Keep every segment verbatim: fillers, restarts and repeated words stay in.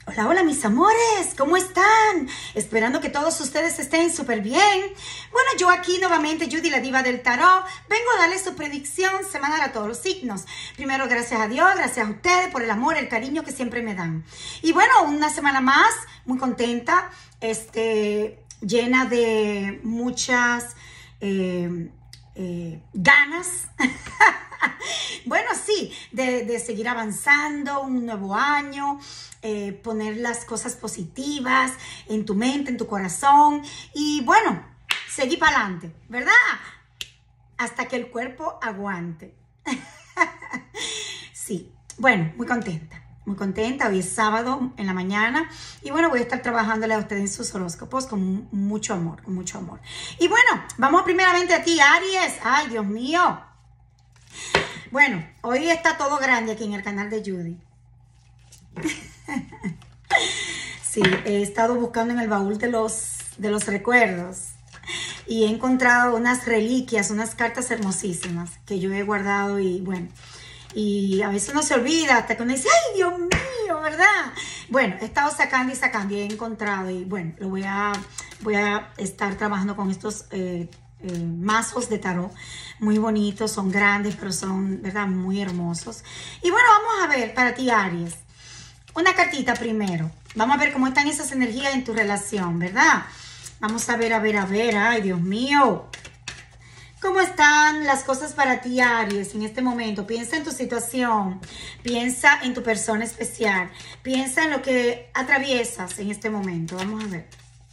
Hola, hola mis amores, ¿cómo están? Esperando que todos ustedes estén súper bien. Bueno, yo aquí nuevamente, Judy, la diva del tarot, vengo a darles su predicción semanal a todos los signos. Primero, gracias a Dios, gracias a ustedes por el amor, el cariño que siempre me dan. Y bueno, una semana más, muy contenta, este, llena de muchas eh, eh, ganas. Bueno, sí, de, de seguir avanzando, un nuevo año, eh, poner las cosas positivas en tu mente, en tu corazón y bueno, seguir para adelante, ¿verdad? Hasta que el cuerpo aguante. Sí, bueno, muy contenta, muy contenta. Hoy es sábado en la mañana y bueno, voy a estar trabajándole a ustedes en sus horóscopos con mucho amor, con mucho amor. Y bueno, vamos primeramente a ti, Aries. Ay, Dios mío. Bueno, hoy está todo grande aquí en el canal de Judy. Sí, he estado buscando en el baúl de los, de los recuerdos y he encontrado unas reliquias, unas cartas hermosísimas que yo he guardado y bueno, y a veces uno se olvida hasta que uno dice, ¡ay, Dios mío!, ¿verdad? Bueno, he estado sacando y sacando y he encontrado y bueno, lo voy a, voy a estar trabajando con estos eh, Eh, mazos de tarot muy bonitos, son grandes pero son, ¿verdad?, muy hermosos. Y bueno, vamos a ver para ti, Aries, una cartita primero. Vamos a ver cómo están esas energías en tu relación, ¿verdad? Vamos a ver, a ver, a ver. Ay, Dios mío, ¿cómo están las cosas para ti, Aries, en este momento? Piensa en tu situación, piensa en tu persona especial, piensa en lo que atraviesas en este momento. Vamos a ver.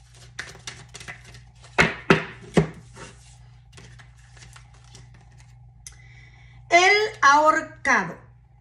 El ahorcado.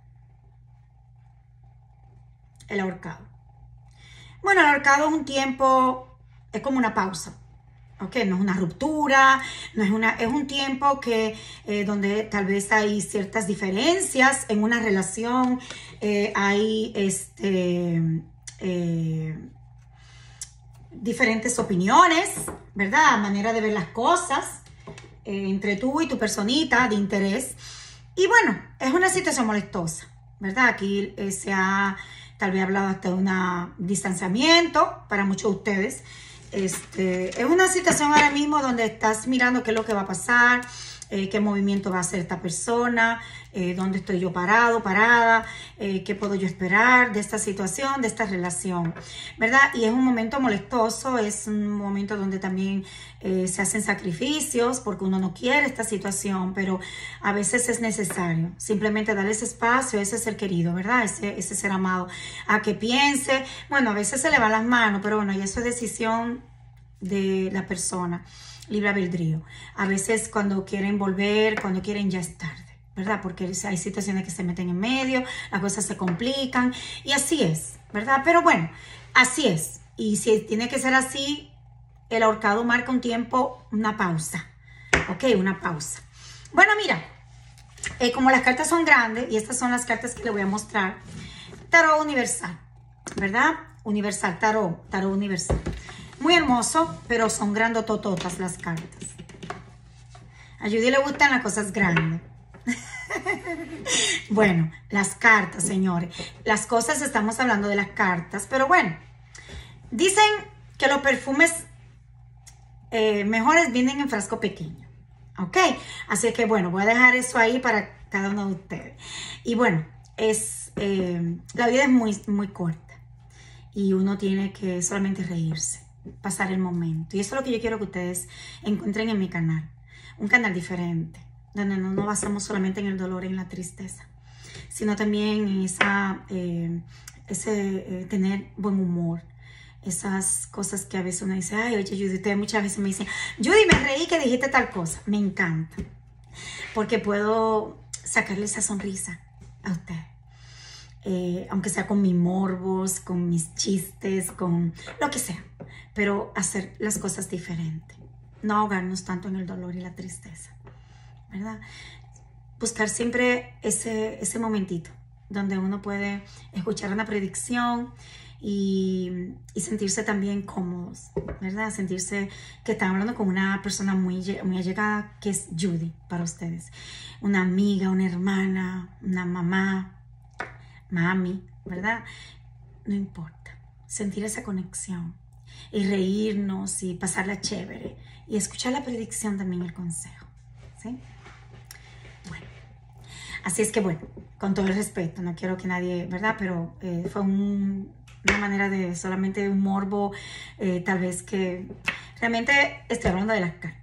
El ahorcado. Bueno, el ahorcado es un tiempo, es como una pausa, ¿ok? No es una ruptura, no es una, es un tiempo que, eh, donde tal vez hay ciertas diferencias en una relación, eh, hay este, eh, diferentes opiniones, ¿verdad? Manera de ver las cosas eh, entre tú y tu personita de interés. Y bueno, es una situación molestosa, ¿verdad? Aquí eh, se ha tal vez hablado hasta de un distanciamiento para muchos de ustedes. Este, es una situación ahora mismo donde estás mirando qué es lo que va a pasar, eh, qué movimiento va a hacer esta persona, eh, dónde estoy yo parado, parada, eh, qué puedo yo esperar de esta situación, de esta relación, ¿verdad? Y es un momento molestoso, es un momento donde también eh, se hacen sacrificios porque uno no quiere esta situación, pero a veces es necesario simplemente darle ese espacio a ese ser querido, ¿verdad? Ese, ese ser amado, a que piense. Bueno, a veces se le van las manos, pero bueno, y eso es decisión de la persona, libre albedrío. A veces cuando quieren volver, cuando quieren, ya es tarde, ¿verdad? Porque hay situaciones que se meten en medio, las cosas se complican y así es, ¿verdad? Pero bueno, así es. Y si tiene que ser así, el ahorcado marca un tiempo, una pausa, ¿ok? Una pausa. Bueno, mira, eh, como las cartas son grandes y estas son las cartas que le voy a mostrar, tarot universal, ¿verdad? Universal, tarot, tarot universal. Muy hermoso, pero son grandotototas las cartas. A Judy le gustan las cosas grandes. Bueno, las cartas, señores. Las cosas, estamos hablando de las cartas. Pero bueno, dicen que los perfumes eh, mejores vienen en frasco pequeño. ¿Ok? Así que bueno, voy a dejar eso ahí para cada uno de ustedes. Y bueno, es, eh, la vida es muy, muy corta. Y uno tiene que solamente reírse, pasar el momento. Y eso es lo que yo quiero que ustedes encuentren en mi canal. Un canal diferente, donde no nos basamos solamente en el dolor y en la tristeza, sino también en esa, eh, ese eh, tener buen humor. Esas cosas que a veces uno dice, ay, oye, Judy, ustedes muchas veces me dicen, Judy, me reí que dijiste tal cosa. Me encanta, porque puedo sacarle esa sonrisa a ustedes. Eh, aunque sea con mis morbos, con mis chistes, con lo que sea, pero hacer las cosas diferentes, no ahogarnos tanto en el dolor y la tristeza, ¿verdad? Buscar siempre ese, ese momentito donde uno puede escuchar una predicción y, y sentirse también cómodos, ¿verdad? Sentirse que están hablando con una persona muy, muy allegada, que es Judy para ustedes, una amiga, una hermana, una mamá, mami, ¿verdad? No importa. sentir esa conexión y reírnos y pasarla chévere y escuchar la predicción también, el consejo, ¿sí? Bueno, así es que bueno, con todo el respeto, no quiero que nadie, ¿verdad? Pero eh, fue un, una manera de solamente un morbo, eh, tal vez que realmente estoy hablando de las cartas.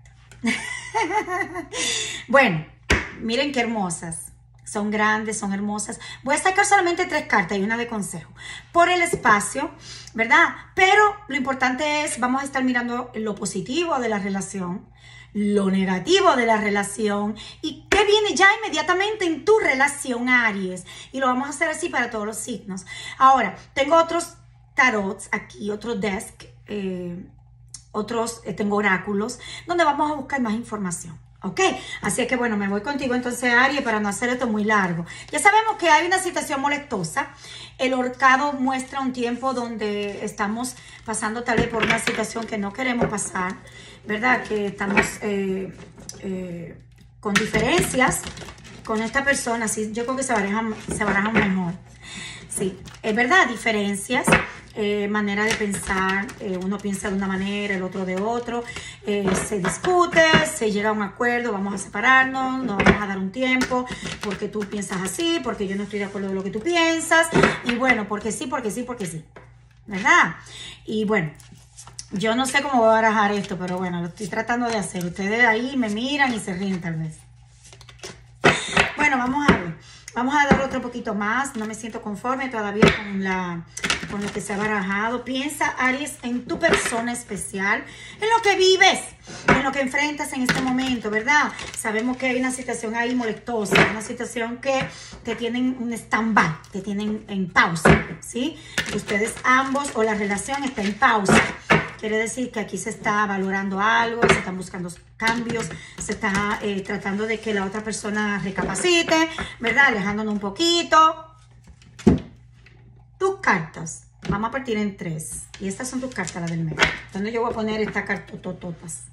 Bueno, miren qué hermosas. Son grandes, son hermosas. Voy a sacar solamente tres cartas y una de consejo. Por el espacio, ¿verdad? Pero lo importante es, vamos a estar mirando lo positivo de la relación, lo negativo de la relación y qué viene ya inmediatamente en tu relación, Aries. Y lo vamos a hacer así para todos los signos. Ahora, tengo otros tarots aquí, otro desk, eh, otros, eh, tengo oráculos, donde vamos a buscar más información. ¿Ok? Así que bueno, me voy contigo entonces, Aries, para no hacer esto muy largo. Ya sabemos que hay una situación molestosa. El horcado muestra un tiempo donde estamos pasando tal vez por una situación que no queremos pasar, ¿verdad? Que estamos eh, eh, con diferencias con esta persona. Sí, yo creo que se barajan, se barajan mejor. Sí, es verdad, diferencias. Eh, manera de pensar, eh, uno piensa de una manera, el otro de otro, eh, se discute, se llega a un acuerdo, vamos a separarnos, nos vamos a dar un tiempo, porque tú piensas así, porque yo no estoy de acuerdo con lo que tú piensas, y bueno, porque sí, porque sí, porque sí, ¿verdad? Y bueno, yo no sé cómo voy a barajar esto, pero bueno, lo estoy tratando de hacer, ustedes ahí me miran y se ríen tal vez. Bueno, vamos a ver. Vamos a dar otro poquito más. No me siento conforme todavía con, la, con lo que se ha barajado. Piensa, Aries, en tu persona especial, en lo que vives, en lo que enfrentas en este momento, ¿verdad? Sabemos que hay una situación ahí molestosa, una situación que te tienen un stand-by, te tienen en pausa, ¿sí? Ustedes ambos o la relación está en pausa. Quiere decir que aquí se está valorando algo, se están buscando cambios, se está eh, tratando de que la otra persona recapacite, ¿verdad? Alejándonos un poquito. Tus cartas. Vamos a partir en tres. Y estas son tus cartas, las del medio. ¿Dónde yo voy a poner estas cartotototas?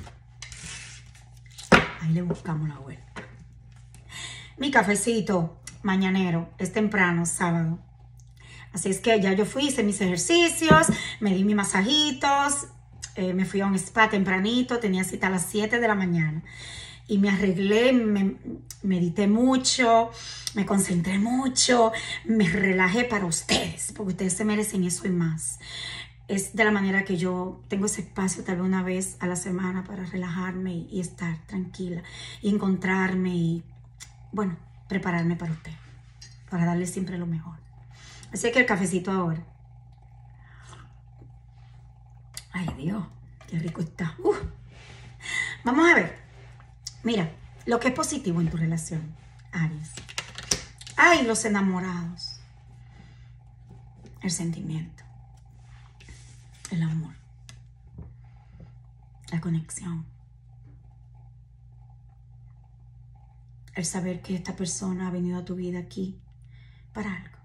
Ahí le buscamos la vuelta. Mi cafecito mañanero es temprano, sábado. Así es que ya yo fui, hice mis ejercicios, me di mis masajitos, eh, me fui a un spa tempranito, tenía cita a las siete de la mañana. Y me arreglé, me medité mucho, me concentré mucho, me relajé para ustedes, porque ustedes se merecen eso y más. Es de la manera que yo tengo ese espacio tal vez una vez a la semana para relajarme y, y estar tranquila, y encontrarme y, bueno, prepararme para usted, para darle siempre lo mejor. Así que el cafecito ahora. Ay, Dios, qué rico está. Uh. Vamos a ver. Mira, lo que es positivo en tu relación, Aries. Ay, los enamorados. El sentimiento. El amor. La conexión. El saber que esta persona ha venido a tu vida aquí para algo.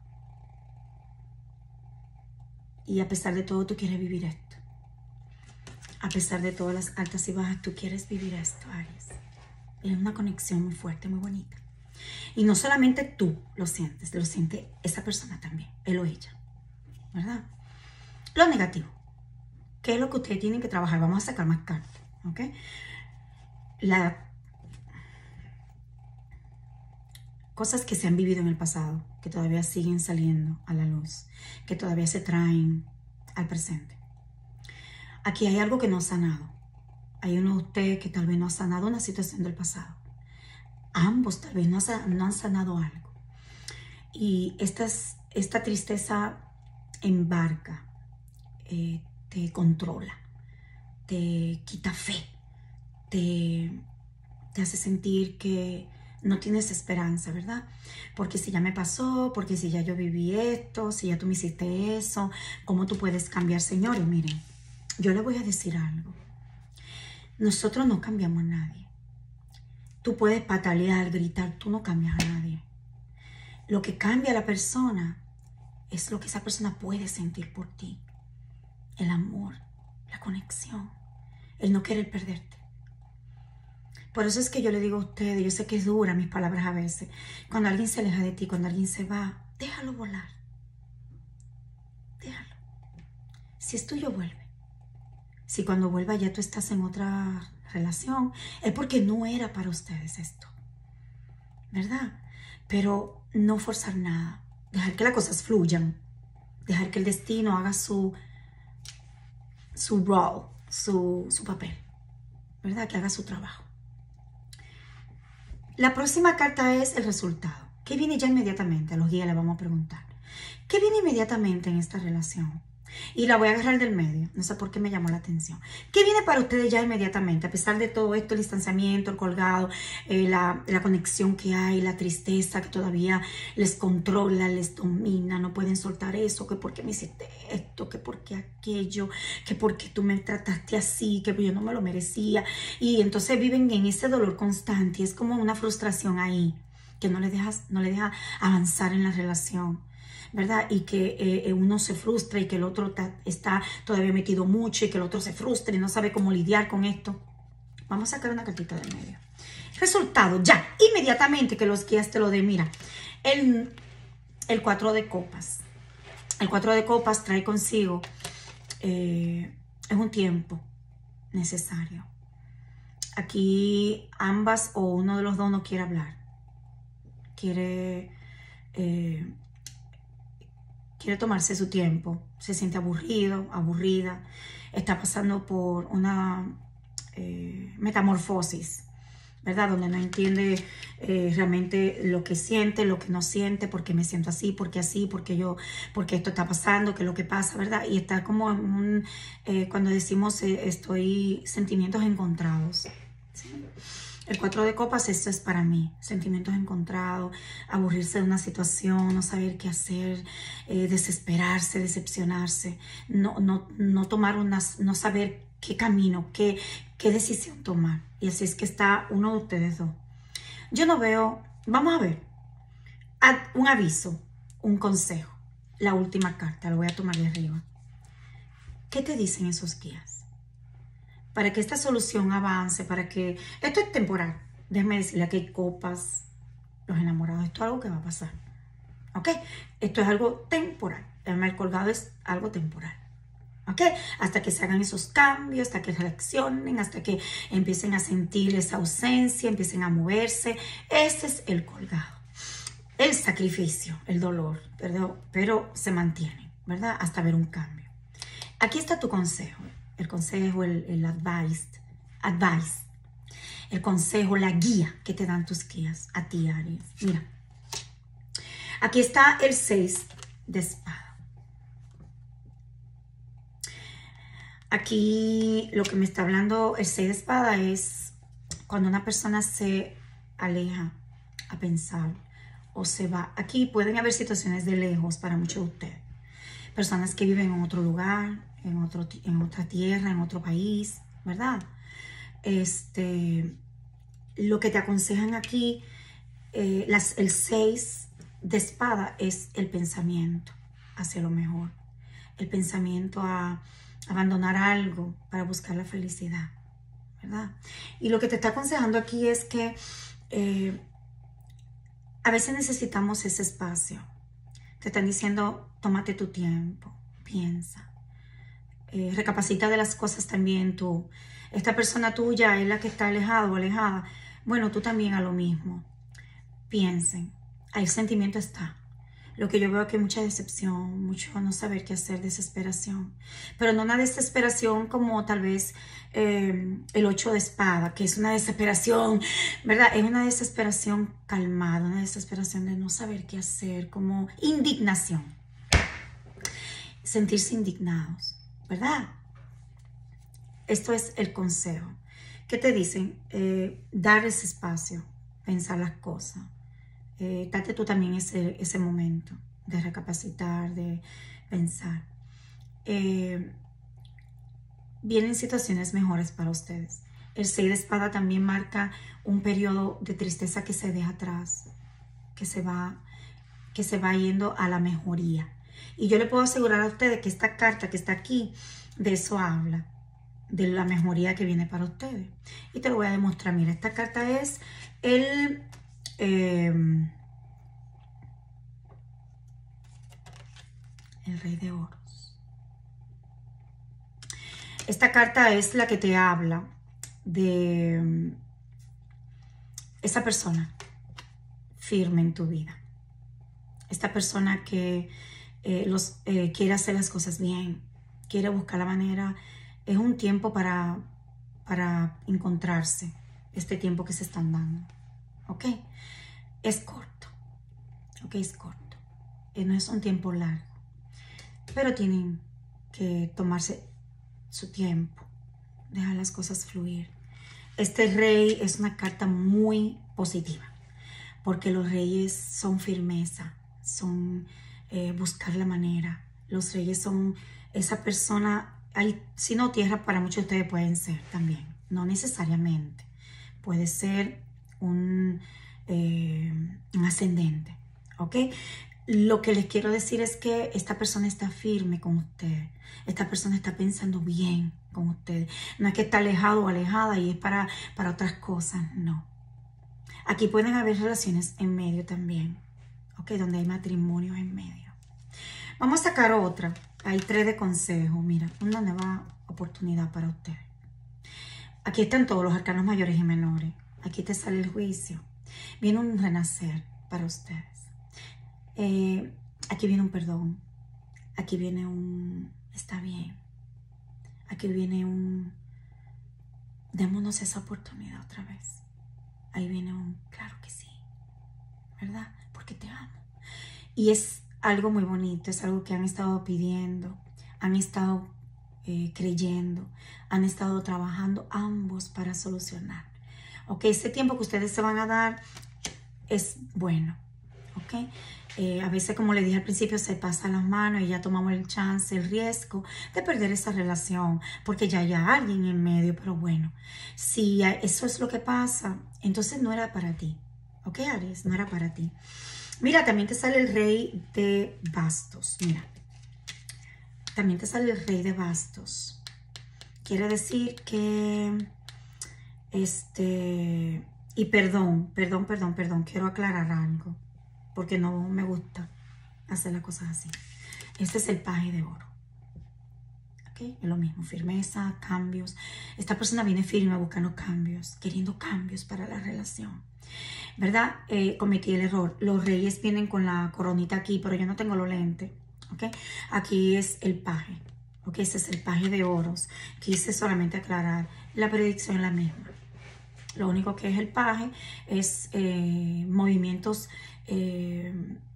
Y a pesar de todo, tú quieres vivir esto. A pesar de todas las altas y bajas, tú quieres vivir esto, Aries. Es una conexión muy fuerte, muy bonita. Y no solamente tú lo sientes, lo siente esa persona también, él o ella, ¿verdad? Lo negativo, ¿qué es lo que ustedes tienen que trabajar? Vamos a sacar más cartas, ¿ok? La... Cosas que se han vivido en el pasado, que todavía siguen saliendo a la luz, que todavía se traen al presente. Aquí hay algo que no ha sanado. Hay uno de ustedes que tal vez no ha sanado una situación del pasado. Ambos tal vez no, no han sanado algo. Y esta, esta tristeza embarca, eh, te controla, te quita fe, te, te hace sentir que no tienes esperanza, ¿verdad? Porque si ya me pasó, porque si ya yo viví esto, si ya tú me hiciste eso, ¿cómo tú puedes cambiar? Señores, miren, yo les voy a decir algo. Nosotros no cambiamos a nadie. Tú puedes patalear, gritar, tú no cambias a nadie. Lo que cambia a la persona es lo que esa persona puede sentir por ti. El amor, la conexión, el no querer perderte. Por eso es que yo le digo a ustedes, yo sé que es dura mis palabras a veces, cuando alguien se aleja de ti, cuando alguien se va, déjalo volar. Déjalo. Si es tuyo, vuelve. Si cuando vuelva ya tú estás en otra relación, es porque no era para ustedes esto, ¿verdad? Pero no forzar nada, dejar que las cosas fluyan, dejar que el destino haga su, su role, su, su papel, ¿verdad? Que haga su trabajo. La próxima carta es el resultado. ¿Qué viene ya inmediatamente? A los guías le vamos a preguntar. ¿Qué viene inmediatamente en esta relación? Y la voy a agarrar del medio. No sé por qué me llamó la atención. ¿Qué viene para ustedes ya inmediatamente? A pesar de todo esto, el distanciamiento, el colgado, eh, la, la conexión que hay, la tristeza que todavía les controla, les domina. No pueden soltar eso. Que por qué me hiciste esto, que por qué aquello, que por qué tú me trataste así, que yo no me lo merecía. Y entonces viven en ese dolor constante. Y es como una frustración ahí que no les deja, no les deja avanzar en la relación, ¿verdad? Y que eh, uno se frustra y que el otro ta, está todavía metido mucho y que el otro se frustra y no sabe cómo lidiar con esto. Vamos a sacar una cartita del medio. Resultado, ya, inmediatamente que los guías te lo den. Mira, el, el cuatro de copas. El cuatro de copas trae consigo, eh, es un tiempo necesario. Aquí ambas o uno de los dos no quiere hablar. Quiere... Eh, quiere tomarse su tiempo, se siente aburrido, aburrida, está pasando por una eh, metamorfosis, ¿verdad? Donde no entiende eh, realmente lo que siente, lo que no siente, por qué me siento así, por qué así, por qué yo, por qué esto está pasando, qué es lo que pasa, ¿verdad? Y está como en un, eh, cuando decimos eh, estoy, sentimientos encontrados, ¿sí? El cuatro de copas, esto es para mí, sentimientos encontrados, aburrirse de una situación, no saber qué hacer, eh, desesperarse, decepcionarse, no, no, no tomar unas, no saber qué camino, qué, qué decisión tomar. Y así es que está uno de ustedes dos. Yo no veo, vamos a ver, un aviso, un consejo, la última carta, la voy a tomar de arriba. ¿Qué te dicen esos guías? Para que esta solución avance, para que... Esto es temporal. Déjeme decirle que hay copas, los enamorados. Esto es algo que va a pasar. ¿Ok? Esto es algo temporal. El colgado es algo temporal. ¿Ok? Hasta que se hagan esos cambios, hasta que reaccionen, hasta que empiecen a sentir esa ausencia, empiecen a moverse. Ese es el colgado. El sacrificio, el dolor, pero, pero se mantiene, ¿verdad? Hasta ver un cambio. Aquí está tu consejo. El consejo, el, el advice, advice, el consejo, la guía que te dan tus guías a ti, Aries. Mira, aquí está el seis de espada. Aquí lo que me está hablando el seis de espada es cuando una persona se aleja a pensar o se va. Aquí pueden haber situaciones de lejos para muchos de ustedes. Personas que viven en otro lugar, en, otro, en otra tierra, en otro país, ¿verdad? Este, lo que te aconsejan aquí, eh, las, el seis de espada es el pensamiento hacia lo mejor. El pensamiento a abandonar algo para buscar la felicidad, ¿verdad? Y lo que te está aconsejando aquí es que eh, a veces necesitamos ese espacio. Te están diciendo, tómate tu tiempo, piensa. Eh, recapacita de las cosas también tú. Esta persona tuya es la que está alejada o alejada. Bueno, tú también a lo mismo. Piensen. Ahí el sentimiento está. Lo que yo veo aquí es mucha decepción, mucho no saber qué hacer, desesperación. Pero no una desesperación como tal vez eh, el ocho de espada, que es una desesperación, ¿verdad? Es una desesperación calmada, una desesperación de no saber qué hacer, como indignación. Sentirse indignados, ¿verdad? Esto es el consejo. ¿Qué te dicen? Eh, dar ese espacio, pensar las cosas. Eh, date tú también ese, ese momento de recapacitar, de pensar. Eh, vienen situaciones mejores para ustedes. El seis de espada también marca un periodo de tristeza que se deja atrás, que se va, que se va yendo a la mejoría. Y yo le puedo asegurar a ustedes que esta carta que está aquí, de eso habla, de la mejoría que viene para ustedes. Y te lo voy a demostrar. Mira, esta carta es el... Eh, el rey de oros. esta carta es la que te habla de esa persona firme en tu vida. Esta persona que eh, los, eh, quiere hacer las cosas bien, quiere buscar la manera. Es un tiempo para, para encontrarse, este tiempo que se están dando. ¿Ok? Es corto. ¿Ok? Es corto. Eh, no es un tiempo largo. Pero tienen que tomarse su tiempo, dejar las cosas fluir. Este rey es una carta muy positiva, porque los reyes son firmeza, son eh, buscar la manera. Los reyes son esa persona, hay, si no tierra, para muchos de ustedes pueden ser también, no necesariamente. Puede ser un, eh, un ascendente, ¿ok? Lo que les quiero decir es que esta persona está firme con usted. Esta persona está pensando bien con usted. No es que está alejado o alejada y es para, para otras cosas, no. Aquí pueden haber relaciones en medio también, ¿ok? Donde hay matrimonios en medio. Vamos a sacar otra. Hay tres de consejo. Mira, una nueva oportunidad para ustedes. Aquí están todos los arcanos mayores y menores. Aquí te sale el juicio. Viene un renacer para ustedes. Eh, aquí viene un perdón. Aquí viene un está bien. Aquí viene un démonos esa oportunidad otra vez. Ahí viene un claro que sí, ¿verdad? Porque te amo. Y es algo muy bonito, es algo que han estado pidiendo, han estado eh, creyendo, han estado trabajando ambos para solucionar. Ok, ese tiempo que ustedes se van a dar es bueno, ok. Eh, a veces, como le dije al principio, se pasan las manos y ya tomamos el chance, el riesgo de perder esa relación, porque ya hay alguien en medio. Pero bueno, si eso es lo que pasa, entonces no era para ti, ok, Aries, no era para ti. Mira, también te sale el rey de bastos. Mira, también te sale el rey de bastos. Quiere decir que este y perdón, perdón, perdón, perdón, quiero aclarar algo, porque no me gusta hacer las cosas así. Este es el paje de oro. ¿Ok? Es lo mismo, firmeza, cambios. Esta persona viene firme buscando cambios, queriendo cambios para la relación. ¿Verdad? Eh, cometí el error. Los reyes vienen con la coronita aquí, pero yo no tengo los lentes. ¿Ok? Aquí es el paje. ¿Ok? Ese es el paje de oros. Quise solamente aclarar. La predicción es la misma. Lo único que es el paje es eh, movimientos eh,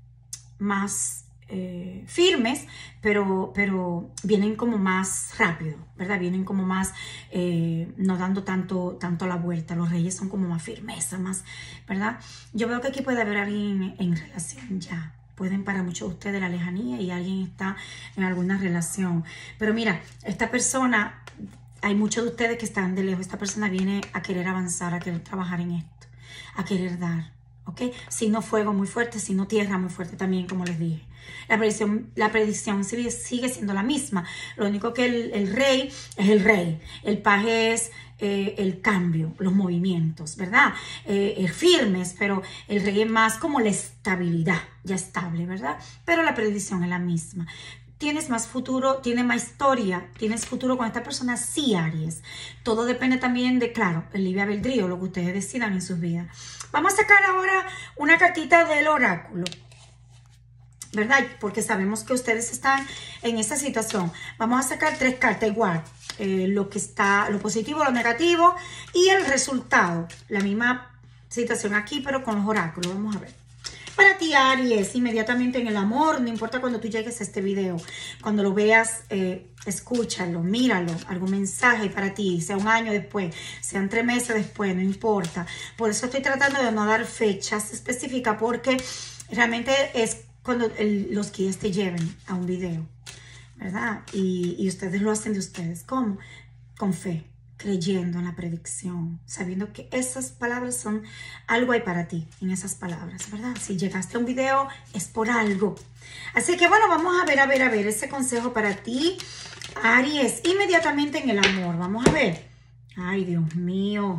más eh, firmes, pero, pero vienen como más rápido, ¿verdad? Vienen como más, eh, no dando tanto, tanto la vuelta. Los reyes son como más firmeza, más, ¿verdad? Yo veo que aquí puede haber alguien en relación ya. Pueden para muchos de ustedes la lejanía y alguien está en alguna relación. Pero mira, esta persona, hay muchos de ustedes que están de lejos. Esta persona viene a querer avanzar, a querer trabajar en esto, a querer dar, ¿ok? Si no fuego muy fuerte, si no tierra muy fuerte también, como les dije. La predicción, la predicción sigue, sigue siendo la misma. Lo único que el, el rey es el rey. El paje es eh, el cambio, los movimientos, ¿verdad? Eh, eh, firmes, pero el rey es más como la estabilidad, ya estable, ¿verdad? Pero la predicción es la misma. ¿Tienes más futuro? ¿Tienes más historia? ¿Tienes futuro con esta persona? Sí, Aries. Todo depende también de, claro, el libre albedrío, lo que ustedes decidan en sus vidas. Vamos a sacar ahora una cartita del oráculo, ¿verdad? Porque sabemos que ustedes están en esta situación. Vamos a sacar tres cartas igual. Eh, lo que está, lo positivo, lo negativo y el resultado. La misma situación aquí, pero con los oráculos. Vamos a ver. Para ti, Aries, inmediatamente en el amor, no importa cuando tú llegues a este video, cuando lo veas, eh, escúchalo, míralo, algún mensaje para ti, sea un año después, sean tres meses después, no importa. Por eso estoy tratando de no dar fechas específicas, porque realmente es cuando el, los guías te lleven a un video, ¿verdad? Y, y ustedes lo hacen de ustedes. ¿Cómo? Con fe, creyendo en la predicción, sabiendo que esas palabras son algo hay para ti en esas palabras, ¿verdad? Si llegaste a un video es por algo. Así que bueno, vamos a ver, a ver, a ver ese consejo para ti, Aries, inmediatamente en el amor. Vamos a ver. Ay, Dios mío.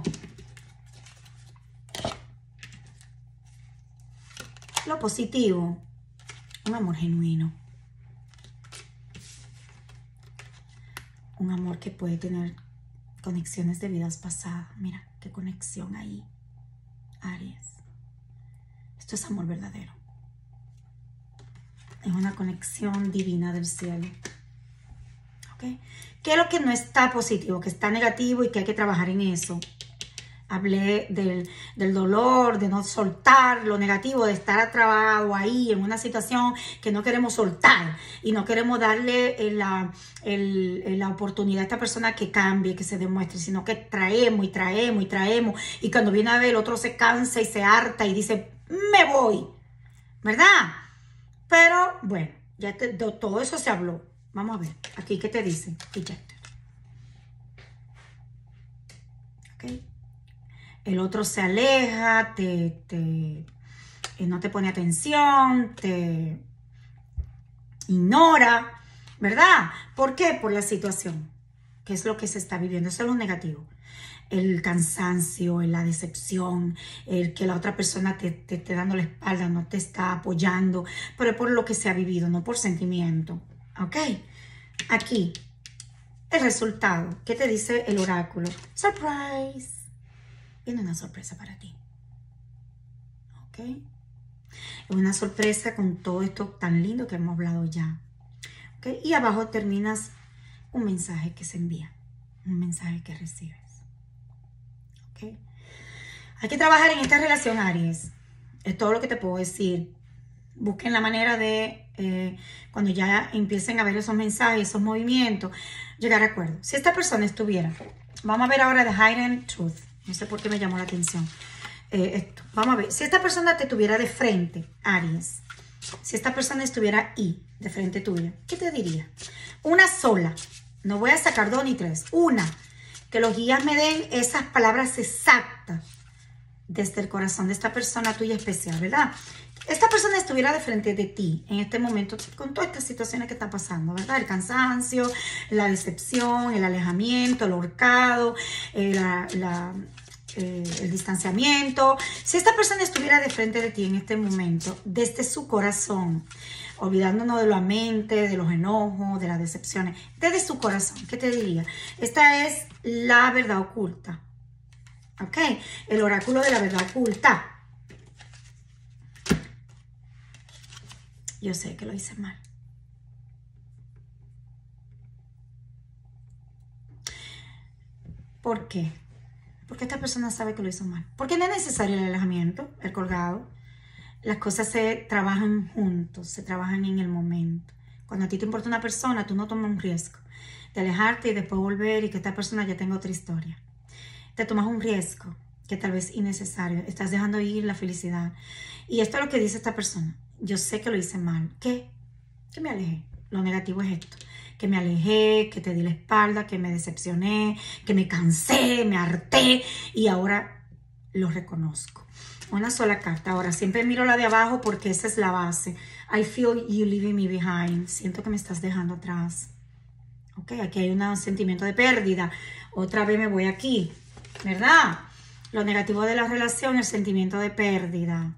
Lo positivo, un amor genuino. un amor que puede tener conexiones de vidas pasadas. Mira, qué conexión ahí, Aries. Esto es amor verdadero. Es una conexión divina del cielo. ¿Ok? ¿Qué es lo que no está positivo, que está negativo y que hay que trabajar en eso? Hablé del, del dolor, de no soltar lo negativo, de estar atrapado ahí en una situación que no queremos soltar y no queremos darle la, el, la oportunidad a esta persona que cambie, que se demuestre, sino que traemos y traemos y traemos y cuando viene a ver el otro se cansa y se harta y dice, me voy, ¿verdad? Pero bueno, ya te, de, todo eso se habló. Vamos a ver, aquí, ¿qué te dice? Fíjate. ¿Ok? El otro se aleja, te, te, no te pone atención, te ignora, ¿verdad? ¿Por qué? Por la situación, que es lo que se está viviendo. Eso es lo negativo. El cansancio, la decepción, el que la otra persona te, te esté dando la espalda, no te está apoyando, pero es por lo que se ha vivido, no por sentimiento. ¿Ok? Aquí, el resultado. ¿Qué te dice el oráculo? Surprise. Viene una sorpresa para ti. ¿Ok? Es una sorpresa con todo esto tan lindo que hemos hablado ya. ¿Ok? Y abajo terminas un mensaje que se envía. Un mensaje que recibes. ¿Ok? Hay que trabajar en esta relación, Aries. Es todo lo que te puedo decir. Busquen la manera de, eh, cuando ya empiecen a ver esos mensajes, esos movimientos, llegar a acuerdo. Si esta persona estuviera, vamos a ver ahora The Hidden Truth. No sé por qué me llamó la atención. Eh, esto. Vamos a ver. Si esta persona te tuviera de frente, Aries. Si esta persona estuviera ahí, de frente tuya, ¿qué te diría? Una sola. No voy a sacar dos ni tres. Una. Que los guías me den esas palabras exactas desde el corazón de esta persona tuya especial, ¿verdad? Esta persona estuviera de frente de ti en este momento con todas estas situaciones que están pasando, ¿verdad? El cansancio, la decepción, el alejamiento, el ahorcado, eh, la, la, eh, el distanciamiento. Si esta persona estuviera de frente de ti en este momento, desde su corazón, olvidándonos de la mente, de los enojos, de las decepciones, desde su corazón, ¿qué te diría? Esta es la verdad oculta. ¿Ok? El oráculo de la verdad oculta. Yo sé que lo hice mal. ¿Por qué? Porque esta persona sabe que lo hizo mal. Porque no es necesario el alejamiento, el colgado. Las cosas se trabajan juntos, se trabajan en el momento. Cuando a ti te importa una persona, tú no tomas un riesgo de alejarte y después volver y que esta persona ya tenga otra historia. Te tomas un riesgo que tal vez es innecesario. Estás dejando ir la felicidad. Y esto es lo que dice esta persona. Yo sé que lo hice mal. ¿Qué? Que me alejé. Lo negativo es esto. Que me alejé, que te di la espalda, que me decepcioné, que me cansé, me harté y ahora lo reconozco. Una sola carta. Ahora, siempre miro la de abajo porque esa es la base. I feel you leaving me behind. Siento que me estás dejando atrás. Ok, aquí hay un sentimiento de pérdida. Otra vez me voy aquí, ¿verdad? Lo negativo de la relación, el sentimiento de pérdida.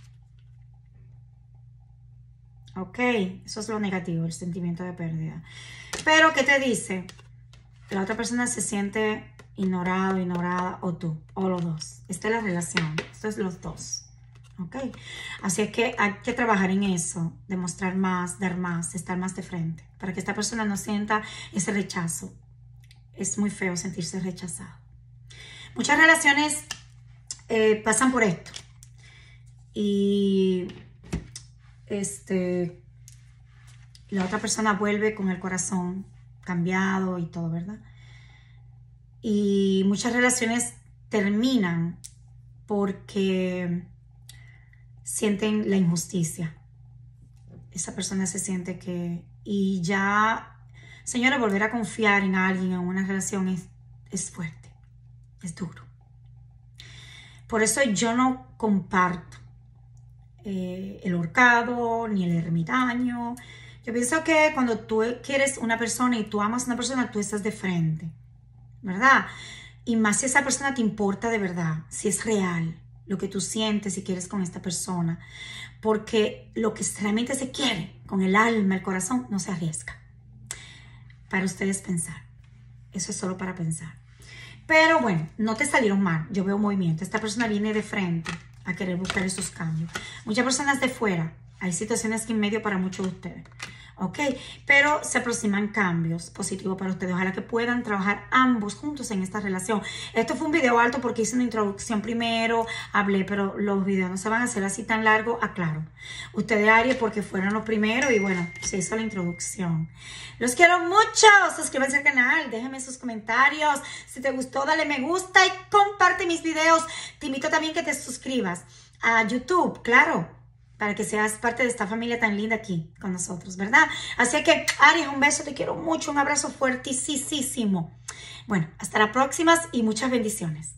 Ok, eso es lo negativo, el sentimiento de pérdida. Pero, ¿qué te dice? La otra persona se siente ignorado, ignorada, o tú, o los dos. Esta es la relación, esto es los dos. Ok, así es que hay que trabajar en eso, demostrar más, dar más, estar más de frente, para que esta persona no sienta ese rechazo. Es muy feo sentirse rechazado. Muchas relaciones eh, pasan por esto. Y este, la otra persona vuelve con el corazón cambiado y todo, ¿verdad? Y muchas relaciones terminan porque sienten la injusticia. Esa persona se siente que... Y ya, señora, volver a confiar en alguien, en una relación es, es fuerte, es duro. Por eso yo no comparto eh, el ahorcado ni el ermitaño. Yo pienso que cuando tú quieres una persona y tú amas a una persona, tú estás de frente, ¿verdad? Y más si esa persona te importa de verdad, si es real lo que tú sientes y quieres con esta persona. Porque lo que realmente se quiere, con el alma, el corazón, no se arriesga. Para ustedes pensar. Eso es solo para pensar. Pero bueno, no te salieron mal. Yo veo movimiento. Esta persona viene de frente a querer buscar esos cambios. Muchas personas de fuera. Hay situaciones que en medio para muchos de ustedes. ¿Ok? Pero se aproximan cambios positivos para ustedes. Ojalá que puedan trabajar ambos juntos en esta relación. Esto fue un video alto porque hice una introducción primero, hablé, pero los videos no se van a hacer así tan largos, aclaro. Ustedes, Aries, porque fueron los primeros y bueno, se hizo la introducción. Los quiero mucho. Suscríbanse al canal, déjenme sus comentarios. Si te gustó, dale me gusta y comparte mis videos. Te invito también que te suscribas a YouTube, claro, para que seas parte de esta familia tan linda aquí con nosotros, ¿verdad? Así que, Aries, un beso, te quiero mucho, un abrazo fuertísimo. Bueno, hasta la próxima y muchas bendiciones.